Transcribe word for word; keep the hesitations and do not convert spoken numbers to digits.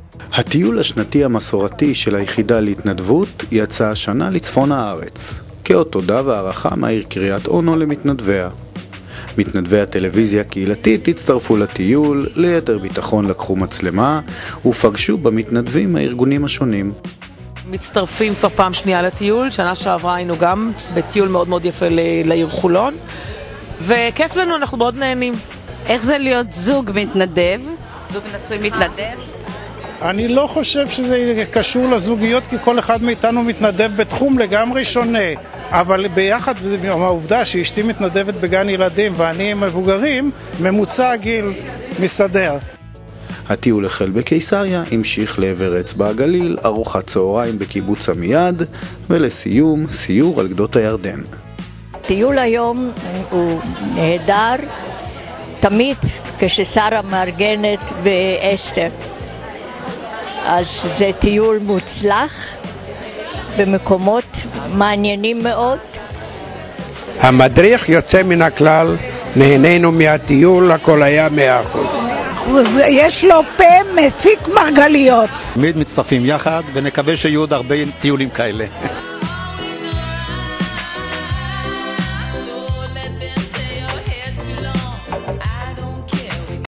הטיול השנתי המסורתי של היחידה להתנדבות יצא השנה לצפון הארץ, כאות תודה והערכה מהעיר קריית אונו למתנדביה. מתנדבי הטלוויזיה הקהילתית הצטרפו לטיול, ליתר ביטחון לקחו מצלמה ופגשו במתנדבים הארגונים השונים. מצטרפים כבר פעם שנייה לטיול, שנה שעברה היינו גם בטיול מאוד מאוד יפה לעיר חולון, וכיף לנו, אנחנו מאוד נהנים. איך זה להיות זוג מתנדב? זוג נשוי מתנדב? אני לא חושב שזה קשור לזוגיות, כי כל אחד מאיתנו מתנדב בתחום לגמרי שונה. אבל ביחד, עם העובדה שאשתי מתנדבת בגן ילדים ואני עם מבוגרים, ממוצע הגיל מסתדר. הטיול החל בקיסריה, המשיך לעבר אצבע הגליל, ארוחת צהריים בקיבוץ עמיעד, ולסיום, סיור על גדות הירדן. הטיול היום הוא נהדר, תמיד כששרה מארגנת ואסתר. אז זה טיול מוצלח, במקומות מעניינים מאוד. המדריך יוצא מן הכלל, נהנינו מהטיול, הכל היה מאה אחוז. יש לו פה מפיק מרגליות. תמיד מצטרפים יחד ונקווה שיהיו עוד הרבה טיולים כאלה.